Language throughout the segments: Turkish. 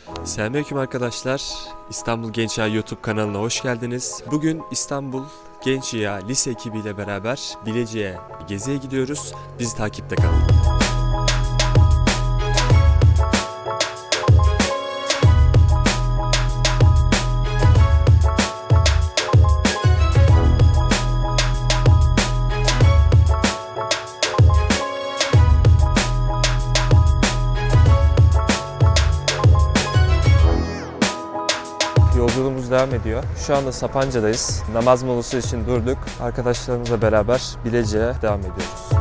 Selamünaleyküm arkadaşlar. İstanbul Genç Yağ YouTube kanalına hoş geldiniz. Bugün İstanbul Genç Yağ lise ekibiyle beraber Bilecik'e geziye gidiyoruz. Bizi takipte kalın. Yolculuğumuz devam ediyor. Şu anda Sapanca'dayız. Namaz molası için durduk. Arkadaşlarımızla beraber Bilecik'e devam ediyoruz.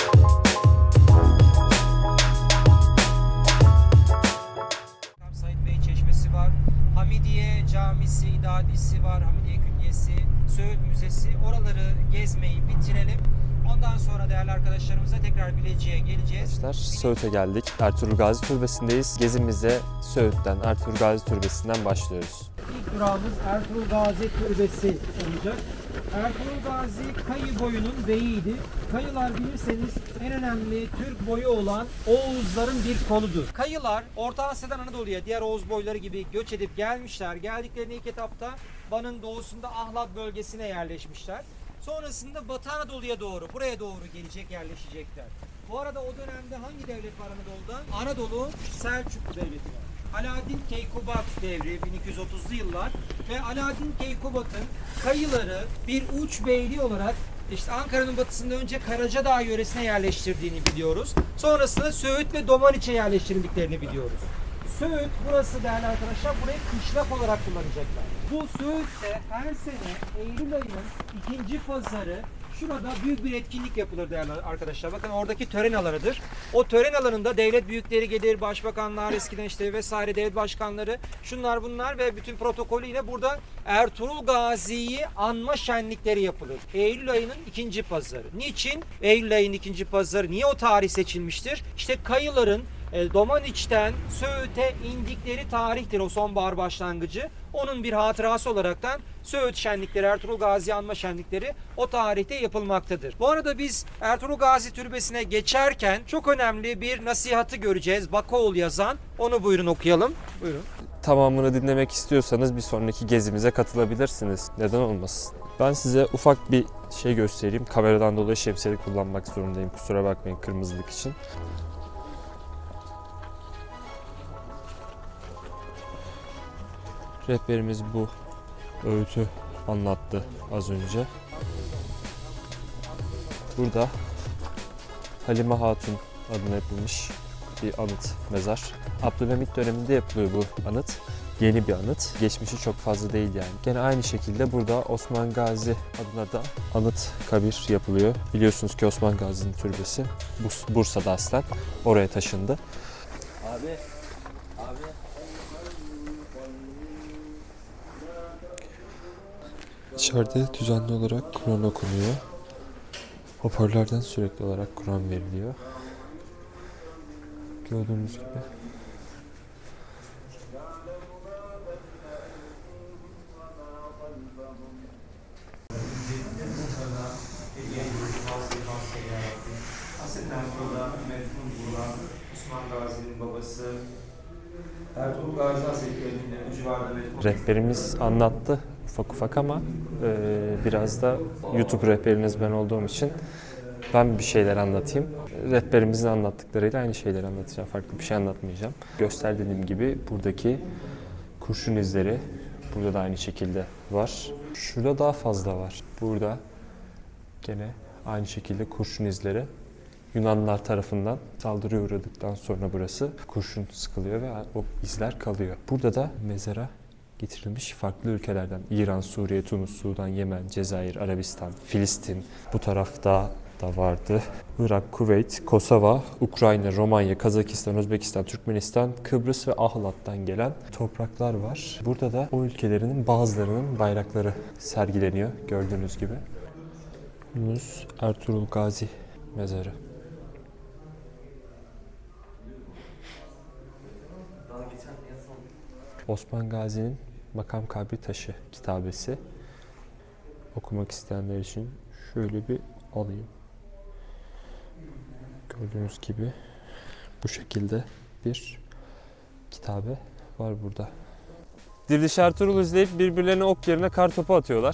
Said Bey Çeşmesi var. Hamidiye Camisi, İdadisi var. Hamidiye Külliyesi, Söğüt Müzesi. Oraları gezmeyi bitirelim. Ondan sonra değerli arkadaşlarımıza tekrar Bilecik'e geleceğiz. Arkadaşlar Söğüt'e geldik. Ertuğrul Gazi Türbesi'ndeyiz. Gezimize Söğüt'ten, Ertuğrul Gazi Türbesi'nden başlıyoruz. İlk durağımız Ertuğrul Gazi Türbesi olacak. Ertuğrul Gazi Kayı boyunun beyiydi. Kayılar bilirseniz en önemli Türk boyu olan Oğuzların bir koludur. Kayılar Orta Asya'dan Anadolu'ya diğer Oğuz boyları gibi göç edip gelmişler. Geldiklerinde ilk etapta Van'ın doğusunda Ahlat bölgesine yerleşmişler. Sonrasında Batı Anadolu'ya doğru, buraya doğru gelecek, yerleşecekler. Bu arada o dönemde hangi devlet var Anadolu'da? Anadolu Selçuklu Devleti var. Alaaddin Keykubat devri 1230'lu yıllar ve Alaaddin Keykubat'ın Kayıları bir uç beyliği olarak işte Ankara'nın batısında önce Karacadağ yöresine yerleştirdiğini biliyoruz. Sonrasında Söğüt ve Domaniç'e yerleştirdiklerini biliyoruz. Söğüt burası değerli arkadaşlar, burayı kışlak olarak kullanacaklar. Bu Söğüt'te her sene Eylül ayının ikinci pazarı şurada büyük bir etkinlik yapılır değerli arkadaşlar. Bakın oradaki tören alanıdır. O tören alanında devlet büyükleri gelir, başbakanlar eskiden işte vesaire devlet başkanları, şunlar bunlar ve bütün protokolüyle burada Ertuğrul Gazi'yi anma şenlikleri yapılır. Eylül ayının ikinci pazarı. Niçin Eylül ayının ikinci pazarı? Niye o tarih seçilmiştir? İşte Kayıların Domaniç'ten Söğüt'e indikleri tarihtir o sonbahar başlangıcı. Onun bir hatırası olaraktan Söğüt şenlikleri, Ertuğrul Gazi anma şenlikleri o tarihte yapılmaktadır. Bu arada biz Ertuğrul Gazi Türbesi'ne geçerken çok önemli bir nasihatı göreceğiz. Bakoğlu yazan. Onu buyurun okuyalım. Buyurun. Tamamını dinlemek istiyorsanız bir sonraki gezimize katılabilirsiniz. Neden olmasın? Ben size ufak bir şey göstereyim. Kameradan dolayı şemsiyeli kullanmak zorundayım. Kusura bakmayın kırmızılık için. Rehberimiz bu öğütü anlattı az önce. Burada Halime Hatun adına yapılmış bir anıt mezar. Abdülhamit döneminde yapılıyor bu anıt. Yeni bir anıt. Geçmişi çok fazla değil yani. Gene aynı şekilde burada Osman Gazi adına da anıt kabir yapılıyor. Biliyorsunuz ki Osman Gazi'nin türbesi Bursa'da aslen. Oraya taşındı. Abi. İçeride düzenli olarak Kur'an okunuyor. Hoparlörden sürekli olarak Kur'an veriliyor. Gördüğünüz gibi. Osman Gazi'nin babası Ertuğrul Gazi Hazretleri'nin civarında Rehberimiz anlattı ufak ufak ama biraz da YouTube rehberiniz ben olduğum için ben bir şeyler anlatayım. Rehberimizin anlattıklarıyla aynı şeyleri anlatacağım. Farklı bir şey anlatmayacağım. Gösterdiğim gibi buradaki kurşun izleri burada da aynı şekilde var. Şurada daha fazla var. Burada gene aynı şekilde kurşun izleri. Yunanlılar tarafından saldırıya uğradıktan sonra burası kurşun sıkılıyor ve o izler kalıyor. Burada da mezara getirilmiş farklı ülkelerden İran, Suriye, Tunus, Sudan, Yemen, Cezayir, Arabistan, Filistin bu tarafta da vardı. Irak, Kuveyt, Kosova, Ukrayna, Romanya, Kazakistan, Özbekistan, Türkmenistan, Kıbrıs ve Ahlat'tan gelen topraklar var. Burada da o ülkelerinin bazılarının bayrakları sergileniyor gördüğünüz gibi. Yunus Ertuğrul Gazi mezarı. Osman Gazi'nin Makam Kabri Taşı kitabesi. Okumak isteyenler için şöyle bir alayım. Gördüğünüz gibi bu şekilde bir kitabe. var burada. Diriliş Ertuğrul izleyip birbirlerine ok yerine kar topu atıyorlar.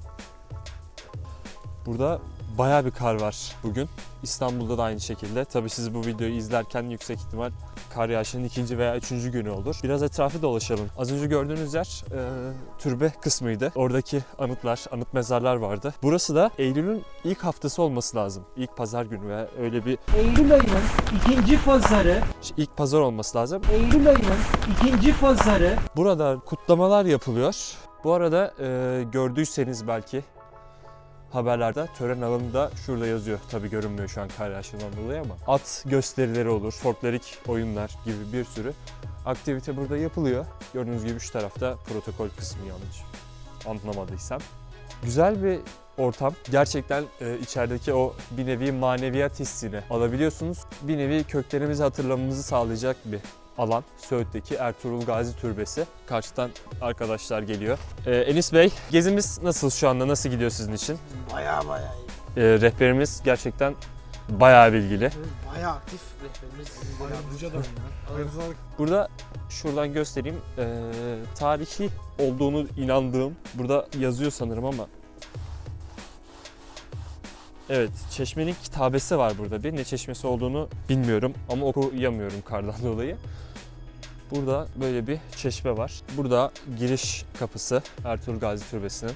Burada bayağı bir kar var bugün. İstanbul'da da aynı şekilde. Tabii siz bu videoyu izlerken yüksek ihtimal kar yağışının 2. veya 3. günü olur. Biraz etrafı dolaşalım. Az önce gördüğünüz yer türbe kısmıydı. Oradaki anıtlar, anıt mezarlar vardı. Burası da Eylül'ün ilk haftası olması lazım. İlk pazar günü veya öyle bir... Eylül ayının ikinci pazarı. ilk pazar olması lazım. Eylül ayının ikinci pazarı. Burada kutlamalar yapılıyor. Bu arada gördüyseniz belki haberlerde tören alanında şurada yazıyor. Tabii görünmüyor şu an kar yağışından dolayı ama at gösterileri olur, folklorik oyunlar gibi bir sürü aktivite burada yapılıyor. Gördüğünüz gibi şu tarafta protokol kısmı, yanlış anlamadıysam. Güzel bir ortam. Gerçekten içerideki o bir nevi maneviyat hissini alabiliyorsunuz. Bir nevi köklerimizi hatırlamamızı sağlayacak bir alan. Söğüt'teki Ertuğrul Gazi Türbesi. Karşıdan arkadaşlar geliyor. Enis Bey, gezimiz nasıl şu anda? Nasıl gidiyor sizin için? Bayağı iyi. Rehberimiz gerçekten bayağı bilgili. Bayağı aktif rehberimiz. Bayağı Burada şuradan göstereyim. Tarihi olduğunu inandığım, burada yazıyor sanırım ama evet, çeşmenin kitabesi var burada bir. Ne çeşmesi olduğunu bilmiyorum ama okuyamıyorum kardan dolayı. Burada böyle bir çeşme var. Burada giriş kapısı Ertuğrul Gazi Türbesi'nin.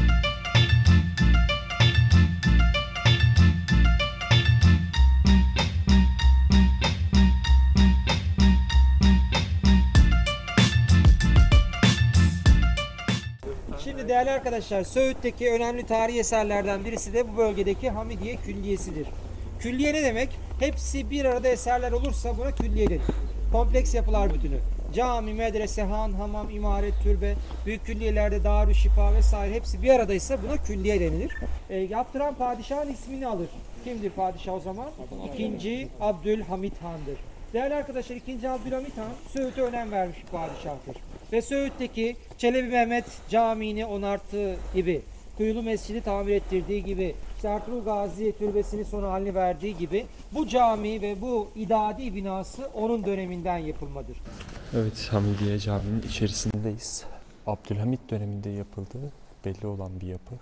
Şimdi değerli arkadaşlar, Söğüt'teki önemli tarihi eserlerden birisi de bu bölgedeki Hamidiye Külliyesi'dir. Külliye ne demek? Hepsi bir arada eserler olursa buna külliye denir. Kompleks yapılar bütünü. Cami, medrese, han, hamam, imaret, türbe, büyük külliyelerde Darüşşifa vesaire hepsi bir aradaysa buna külliye denilir. Yaptıran padişahın ismini alır. Kimdir padişah o zaman? İkinci Abdülhamit Han'dır. Değerli arkadaşlar, 2. Abdülhamit Han Söğüt'e önem vermiş bir padişahtır. Ve Söğüt'teki Çelebi Mehmet Camii'ni onarttığı gibi, Kuyulu Mescid'i tamir ettirdiği gibi, işte Ertuğrul Gazi Türbesi'ni son haline verdiği gibi bu cami ve bu idadi binası onun döneminden yapılmadır. Evet, Hamidiye Camii'nin içerisindeyiz. Abdülhamit döneminde yapıldığı belli olan bir yapı.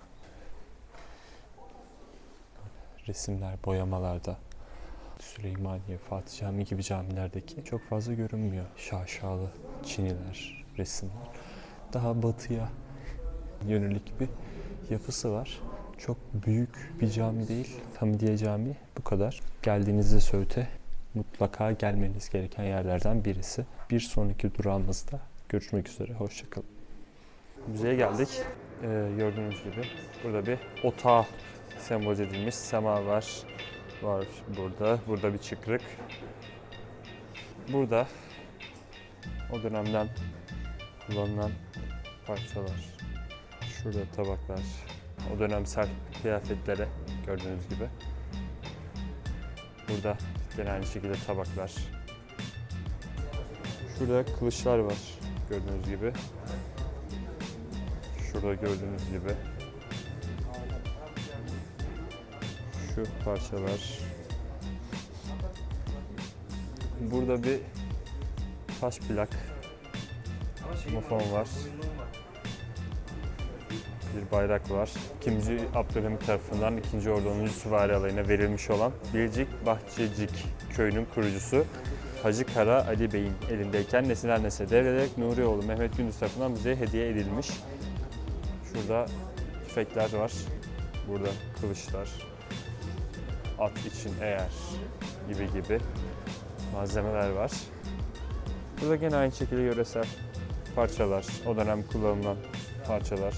Resimler, boyamalarda Süleymaniye, Fatih Camii gibi camilerdeki çok fazla görünmüyor. Şaşalı çiniler, resimler. Daha batıya yönelik bir yapısı var. Çok büyük bir cami değil. Hamidiye Camii bu kadar. Geldiğinizde Söğüt'e mutlaka gelmeniz gereken yerlerden birisi. Bir sonraki durağımızda görüşmek üzere. Hoşça kalın. Müzeye geldik. Gördüğünüz gibi burada bir otağı sembolize edilmiş semaver var burada. Burada bir çıkrık. Burada o dönemden kullanılan parçalar. Şurada tabaklar. O dönemsel kıyafetlere gördüğünüz gibi. Burada gene aynı şekilde tabaklar. Şurada kılıçlar var gördüğünüz gibi. Şurada gördüğünüz gibi. Şu parçalar. Burada bir taş plak mufon var. Bir bayrak var. 2. Abdülhamit tarafından 2. Ordu 10. Süvari Alayı'na verilmiş olan Bilecik Bahçecik köyünün kurucusu Hacı Kara Ali Bey'in elindeyken nesiller nesle devrilerek Nurioğlu Mehmet Gündüz tarafından müzeye hediye edilmiş. Şurada tüfekler var. Burada kılıçlar, at için eğer gibi malzemeler var. Burada gene aynı şekilde yöresel parçalar, o dönem kullanılan parçalar.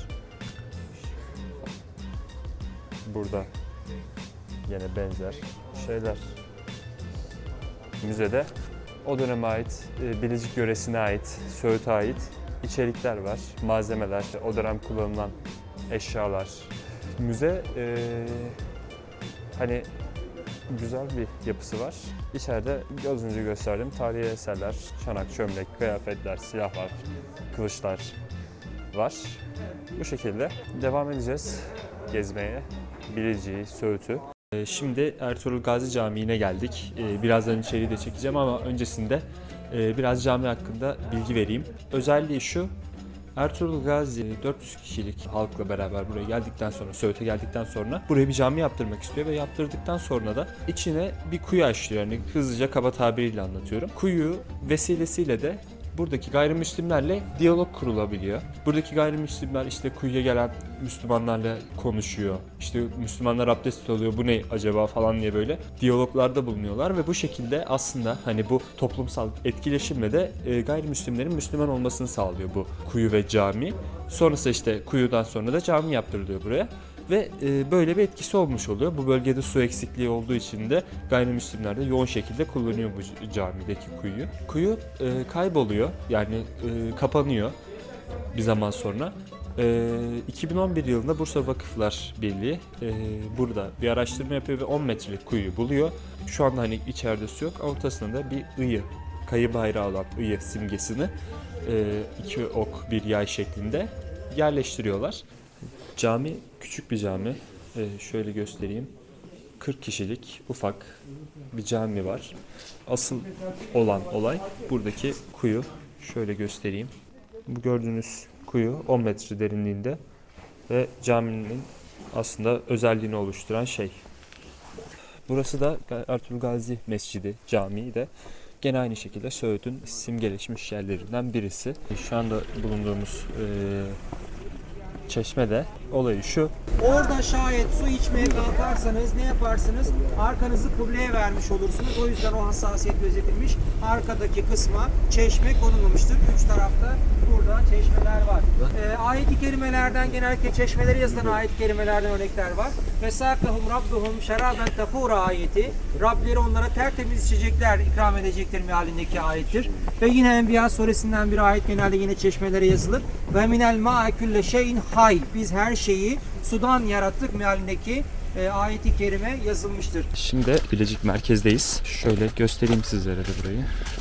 Burada yine benzer şeyler. Müzede o döneme ait, Bilecik yöresine ait, Söğüt'e ait içerikler var, malzemeler, o dönem kullanılan eşyalar. Müze hani güzel bir yapısı var. İçeride az önce gösterdiğim tarihi eserler, çanak, çömlek, kıyafetler, silahlar, kılıçlar var. Bu şekilde devam edeceğiz gezmeye. Bilecik'i, Söğüt'ü. Şimdi Ertuğrul Gazi Camii'ne geldik. Birazdan içeriği de çekeceğim ama öncesinde biraz cami hakkında bilgi vereyim. Özelliği şu, Ertuğrul Gazi 400 kişilik halkla beraber buraya geldikten sonra, Söğüt'e geldikten sonra buraya bir cami yaptırmak istiyor ve yaptırdıktan sonra da içine bir kuyu açtırıyor. Yani hızlıca kaba tabiriyle anlatıyorum. Kuyu vesilesiyle de buradaki gayrimüslimlerle diyalog kurulabiliyor. Buradaki gayrimüslimler işte kuyuya gelen Müslümanlarla konuşuyor. İşte Müslümanlar abdest alıyor, bu ne acaba falan diye böyle diyaloglarda bulunuyorlar ve bu şekilde aslında hani bu toplumsal etkileşimle de gayrimüslimlerin Müslüman olmasını sağlıyor bu kuyu ve cami. Sonrasında işte kuyudan sonra da cami yaptırılıyor buraya. Ve böyle bir etkisi olmuş oluyor. Bu bölgede su eksikliği olduğu için de gayrimüslimler de yoğun şekilde kullanıyor bu camideki kuyuyu. Kuyu kayboluyor, yani kapanıyor bir zaman sonra. 2011 yılında Bursa Vakıflar Birliği burada bir araştırma yapıyor ve 10 metrelik kuyuyu buluyor. Şu anda hani içeride su yok, ortasında da bir ıyı, kayı bayrağı olan ıyı simgesini 2 ok bir yay şeklinde yerleştiriyorlar. Cami küçük bir cami. Şöyle göstereyim. 40 kişilik ufak bir cami var. Asıl olan olay buradaki kuyu. Şöyle göstereyim. Bu gördüğünüz kuyu 10 metre derinliğinde ve caminin aslında özelliğini oluşturan şey. Burası da Ertuğrul Gazi Mescidi, camii de gene aynı şekilde Söğüt'ün simgeleşmiş yerlerinden birisi. Şu anda bulunduğumuz çeşme de olayı şu. Orada şayet su içmeye kalkarsanız ne yaparsınız? Arkanızı kıbleye vermiş olursunuz. O yüzden o hassasiyet gözetilmiş. Arkadaki kısma çeşme konulmamıştır. Üç tarafta burada çeşmeler var. Ayet-i kerimelerden, genellikle çeşmelere yazılan ayet-i kerimelerden örnekler var. Vesâkahum rabbuhum şeraben tahûra ayeti. Rableri onlara tertemiz içecekler ikram edecektir mealindeki ayettir. Ve yine Enbiya suresinden bir ayet genelde yine çeşmelere yazılır. Ve minel mâ'e külle şeyin hay. Biz her şeyi sudan yarattık mealindeki ayet-i kerime yazılmıştır. Şimdi Bilecik merkezdeyiz. Şöyle göstereyim sizlere de burayı.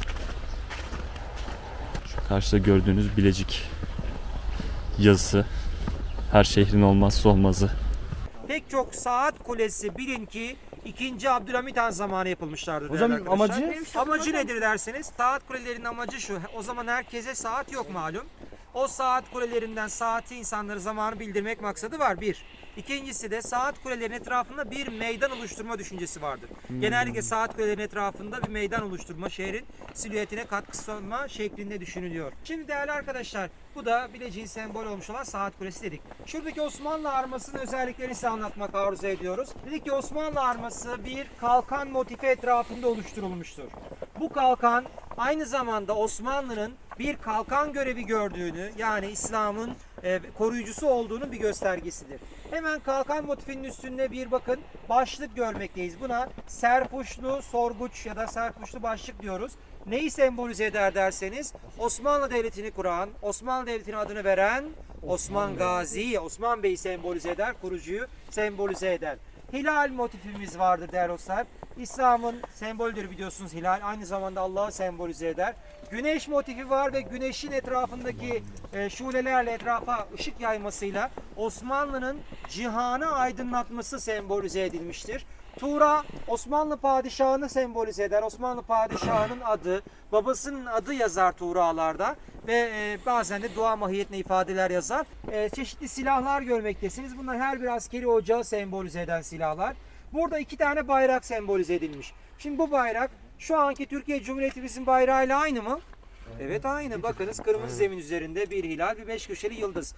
Şu karşıda gördüğünüz Bilecik yazısı. Her şehrin olmazsa olmazı. Pek çok saat kulesi bilin ki 2. Abdülhamit Han zamanı yapılmışlardır. Hocam değerli arkadaşlar. amacı Nedir derseniz? Saat kulelerinin amacı şu. O zaman herkese saat yok malum. O saat kulelerinden saati insanları zamanı bildirmek maksadı var. Bir. İkincisi de saat kulelerinin etrafında bir meydan oluşturma düşüncesi vardır. Genellikle saat kulelerinin etrafında bir meydan oluşturma, şehrin silüetine katkı sunma şeklinde düşünülüyor. Şimdi değerli arkadaşlar, bu da Bilecik'in sembolü olmuş olan saat kulesi dedik. Şuradaki Osmanlı armasının özelliklerini size anlatmak arzu ediyoruz. Dedik ki Osmanlı arması bir kalkan motifi etrafında oluşturulmuştur. Bu kalkan aynı zamanda Osmanlı'nın bir kalkan görevi gördüğünü, yani İslam'ın koruyucusu olduğunun bir göstergesidir. Hemen kalkan motifinin üstünde bir bakın başlık görmekteyiz. Buna serpuşlu sorguç ya da serpuşlu başlık diyoruz. Neyi sembolize eder derseniz Osmanlı Devleti'ni kuran, Osmanlı Devleti'nin adını veren Osman Gazi, Osman Bey'i sembolize eder, kurucuyu sembolize eder. Hilal motifimiz vardır değerli dostlar. İslam'ın sembolüdür biliyorsunuz hilal. Aynı zamanda Allah'ı sembolize eder. Güneş motifi var ve güneşin etrafındaki şulelerle etrafa ışık yaymasıyla Osmanlı'nın cihanı aydınlatması sembolize edilmiştir. Tuğra Osmanlı padişahını sembolize eder. Osmanlı padişahının adı, babasının adı yazar tuğralarda ve bazen de dua mahiyetine ifadeler yazar. Çeşitli silahlar görmektesiniz. Bunlar her bir askeri ocağı sembolize eden silahlar. Burada 2 tane bayrak sembolize edilmiş. Şimdi bu bayrak şu anki Türkiye Cumhuriyetimizin bayrağıyla aynı mı? Evet aynı. Bakınız kırmızı zemin üzerinde bir hilal, bir 5 köşeli yıldız.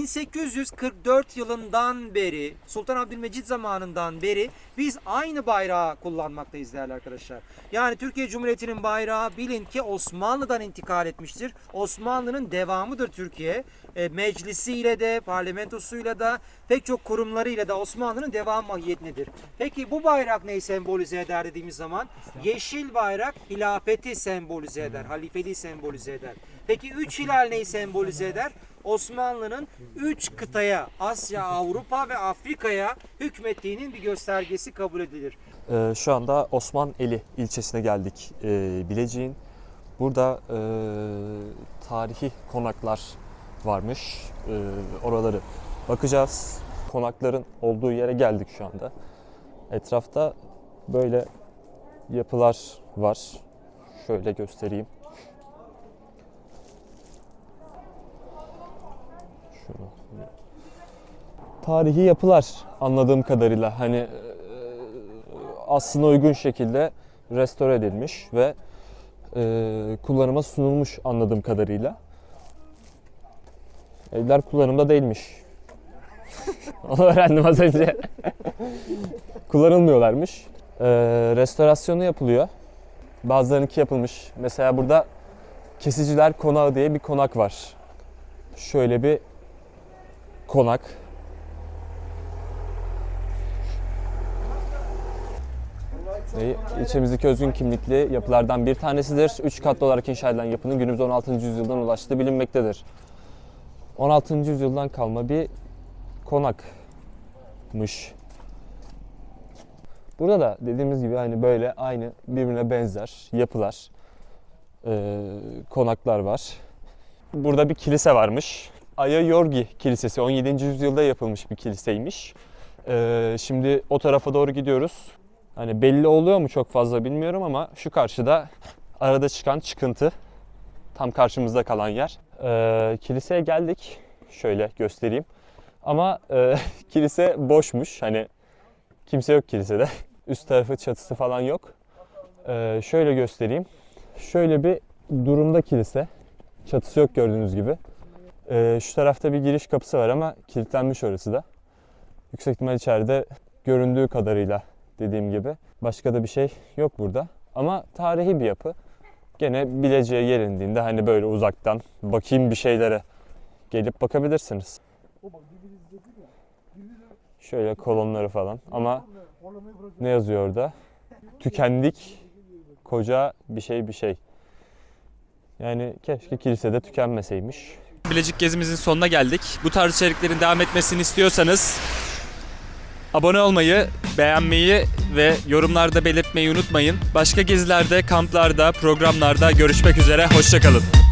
1844 yılından beri, Sultan Abdülmecit zamanından beri biz aynı bayrağı kullanmaktayız değerli arkadaşlar. Yani Türkiye Cumhuriyeti'nin bayrağı bilin ki Osmanlı'dan intikal etmiştir. Osmanlı'nın devamıdır Türkiye. Meclisiyle de, parlamentosuyla da, pek çok kurumlarıyla da Osmanlı'nın devam mahiyetindedir. Peki bu bayrak neyi sembolize eder dediğimiz zaman? Yeşil bayrak hilafeti sembolize eder, halifeliği sembolize eder. Peki 3 hilal neyi sembolize eder? Osmanlı'nın 3 kıtaya, Asya, Avrupa ve Afrika'ya hükmettiğinin bir göstergesi kabul edilir. Şu anda Osmaneli ilçesine geldik Bilecik'in. Burada tarihi konaklar varmış. Oraları bakacağız. Konakların olduğu yere geldik şu anda. Etrafta böyle yapılar var. Şöyle göstereyim. Tarihi yapılar anladığım kadarıyla hani aslına uygun şekilde restore edilmiş ve kullanıma sunulmuş anladığım kadarıyla. Evler kullanımda değilmiş. Onu öğrendim az önce. Kullanılmıyorlarmış. Restorasyonu yapılıyor. Bazılarınınki yapılmış. Mesela burada Kesiciler Konağı diye bir konak var. Şöyle bir konak. İlçemizdeki özgün kimlikli yapılardan bir tanesidir. 3 katlı olarak inşa edilen yapının günümüz 16. yüzyıldan ulaştığı bilinmektedir. 16. yüzyıldan kalma bir konakmış. Burada da dediğimiz gibi hani böyle aynı birbirine benzer yapılar, konaklar var. Burada bir kilise varmış. Aya Yorgi Kilisesi 17. yüzyılda yapılmış bir kiliseymiş. Şimdi o tarafa doğru gidiyoruz. Hani belli oluyor mu çok fazla bilmiyorum ama şu karşıda arada çıkan çıkıntı, tam karşımızda kalan yer. Kiliseye geldik. Şöyle göstereyim. Ama kilise boşmuş. Hani kimse yok kilisede. Üst tarafı çatısı falan yok. Şöyle göstereyim. Şöyle bir durumda kilise. Çatısı yok gördüğünüz gibi. Şu tarafta bir giriş kapısı var ama kilitlenmiş orası da. Yüksek ihtimal içeride göründüğü kadarıyla dediğim gibi. Başka da bir şey yok burada. Ama tarihi bir yapı. Gene Bilecik'e gelindiğinde hani böyle uzaktan bakayım bir şeylere gelip bakabilirsiniz. Şöyle kolonları falan ama ne yazıyor orada? Tükendik koca bir şey. Yani keşke kilisede tükenmeseymiş. Bilecik gezimizin sonuna geldik. Bu tarz içeriklerin devam etmesini istiyorsanız abone olmayı, beğenmeyi ve yorumlarda belirtmeyi unutmayın. Başka gezilerde, kamplarda, programlarda görüşmek üzere. Hoşça kalın.